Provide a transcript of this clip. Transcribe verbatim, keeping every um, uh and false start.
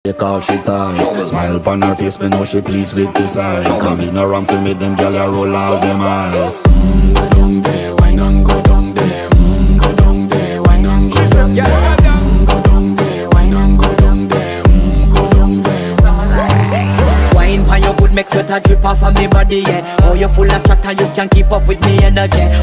She call she ties. Smile upon her face, me know she pleased with this eyes. Come in around to meet them gyal a roll out them eyes. Mm, go down there, wine and go down there. Mm, go down there, wine and go down there. Mm, go down there, wine and go down there. Mm, go down there. Wine for your good make sweat a drip off of me body, yeah. Oh, you full of chatter, you can't keep up with me energy.